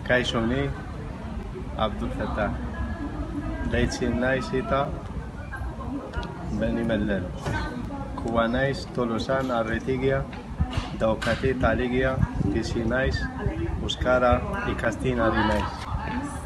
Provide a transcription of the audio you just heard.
Kaishoni Abdul Fattah Leitsin Naisita Beni Mellel Kuwanais Tolosan Arretigia Daukati Taligia Kisinais Uskara y Castina Dinais.